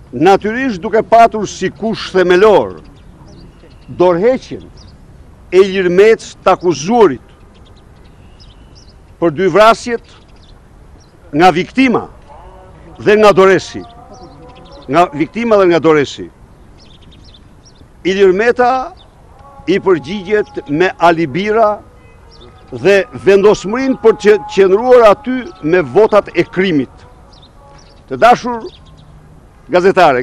natyrisht duke patur si kush themelor dorëheqjen e Ilir Mec të akuzuarit për 2 vrasjet nga viktima dhe nga doresi. Nga viktima dhe nga doresi. Ilir Meta i përgjigjet me alibira dhe vendosmërin për të qëndruar aty me votat e krimit. Të dashur gazetar,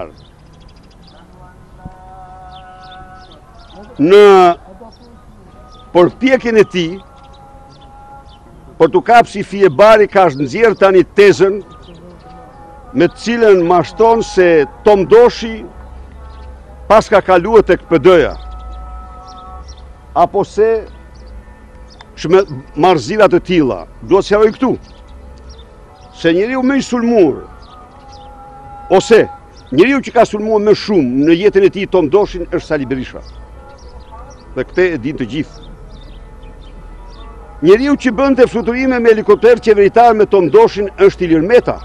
në përpjekjen e tij për të kapë si fije bari ka nxjerrë tani tezën me të cilën mashton se Tom Doshi pas ka kaluar tek PD-ja apo se marrëzira të tilla. Duhet sqaroj këtu se njeriu më i sulmuar ose njeriu që ka sulmuar më shumë në jetën e tij Tom Doshin është Sali Berisha. Dhe këte e din të gjithë. Njeriu që bënte fluturime me helikopter qeveritar me Tom Doshin është Ilir Meta,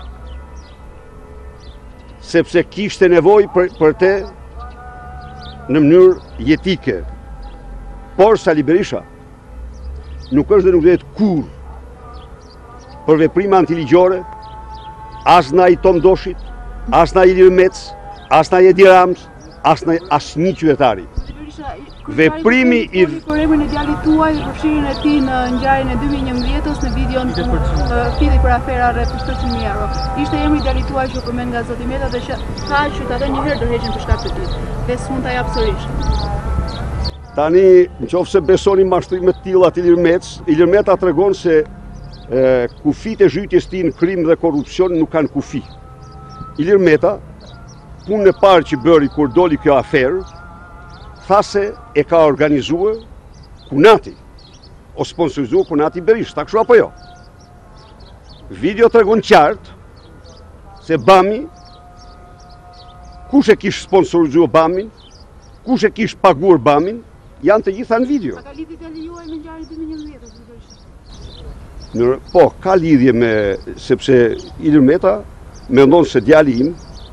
sepse kishte nevojë për te në mënyrë jetike. Por Sali Berisha nuk është dhe nuk dhe kur për veprime antiligjore, as na i Tom Doshit, as na Ilir Mec, as na Edi Rams, as na asnjë qytetari. Veprimi i për emrin e djalit tuaj dhe përfshirjen e tij në ngjarjen e 2011-s në videon fidi për afera rreth Shtoçi Miaro. Ishte emri i djalit tuaj që përmend nga zoti Meta dhe që tha që ta dhënë një herë dorëheqjen për shkak të tij. Dhe s'mund ta jap sërish. Tani, nëse besoni mashtrimet të tilla të Ilir Mec, Ilir Meta tregon se kufit e zhytjes tij në krim dhe korrupsion nuk kanë kufi. Ilir Meta, punën e parë që bëri kur doli kjo aferë, tha se e ka organizuar Kunati, o sponsorizuar Kunati Berisha, ta kështu apo jo? Video tregon qartë se Bami, kush e kish sponsorizuar Bamin, kush e kish paguar Bamin, janë të gjitha në video. A ka lidhje djali juaj me ngjarjen e 2011-s? Po, ka lidhje me, sepse Ilir Meta mendon se djali im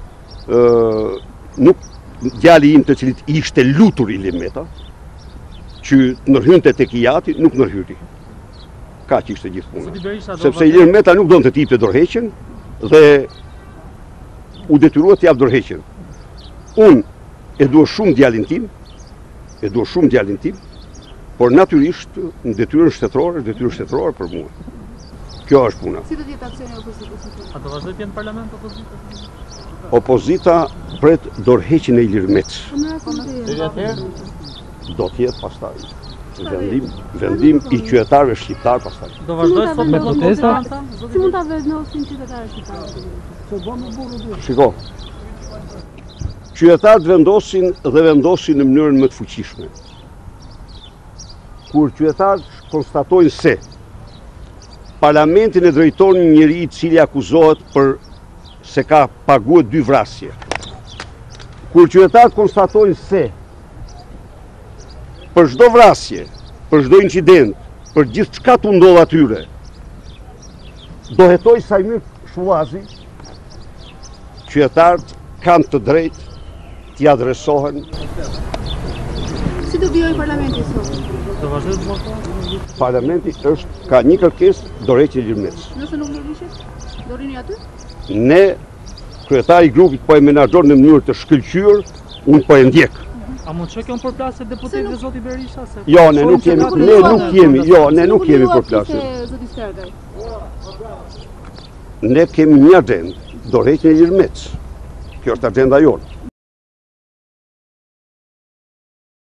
djali im të cilit ishte lutur Ilir Meta, që nërhynte tek Ijati, nuk nërhyri. Ka që ishte gjithë puna. Sepse Ilir Meta nuk donë të tipte dorëheqjen dhe u detyrua të jap dorëheqjen. Unë e dua shumë djalin tim, por natyrisht në detyrën shtetërore për mua. Kjo është puna. Si do të jetë aksioni i opozitës? A do vazhdoj të jenë në parlament opozita? Opozita pret dorëheqjen e Ilir Mec. Në Do të jetë pastaj vendim i qytetarëve shqiptar pastaj. Do vazhdoj sot me protesta? Si mund ta vendosin qytetarët shqiptarë? Shiko, qytetarët vendosin në mënyrën më të fuqishme. Kur qytetarët konstatojnë se parlamentin e drejton një njeri i cili akuzohet për se ka paguar 2 vrasje. Kur qytetarët konstatojnë se për çdo vrasje, për çdo incident, për gjithë çka të ndodh atyre, do hetoj Sajmir Shullazi, qytetarët kanë të drejtë t'i adresohen. Si do vijojë parlamenti sot? Do vazhdoj të votoj? Parlamenti ka një kërkesë, dorëheqjen e Ilir Mec. Nëse nuk dorëheqet, do rini aty? Ne, kryetari i grupit po e menaxhon në mënyrë të shkëlqyer, unë po e ndjek. A mund të kjo përplasje deputet dhe zoti Berisha? Jo, ne nuk jemi përplasje. Zoti Stergaj. Ne kemi një agend, dorëheqjen e Ilir Mec. Kjo është agenda jonë.